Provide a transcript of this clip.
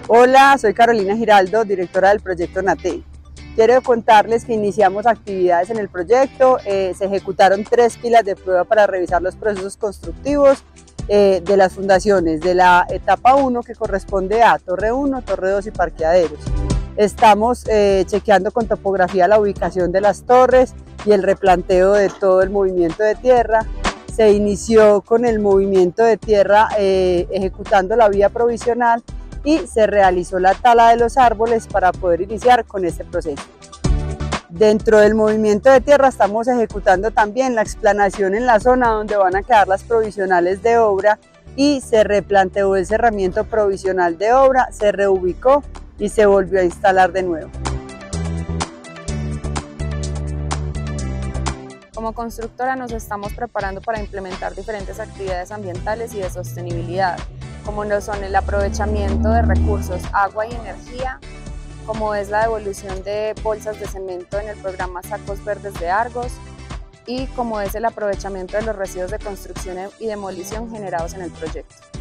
Hola, soy Carolina Giraldo, directora del proyecto NATE. Quiero contarles que iniciamos actividades en el proyecto, se ejecutaron 3 pilas de prueba para revisar los procesos constructivos de las fundaciones de la etapa 1, que corresponde a Torre 1, Torre 2 y parqueaderos. Estamos chequeando con topografía la ubicación de las torres y el replanteo de todo el movimiento de tierra. Se inició con el movimiento de tierra ejecutando la vía provisional y se realizó la tala de los árboles para poder iniciar con este proceso. Dentro del movimiento de tierra estamos ejecutando también la explanación en la zona donde van a quedar las provisionales de obra y se replanteó el cerramiento provisional de obra, se reubicó y se volvió a instalar de nuevo. Como constructora nos estamos preparando para implementar diferentes actividades ambientales y de sostenibilidad, como lo son el aprovechamiento de recursos, agua y energía, como es la devolución de bolsas de cemento en el programa Sacos Verdes de Argos y como es el aprovechamiento de los residuos de construcción y demolición generados en el proyecto.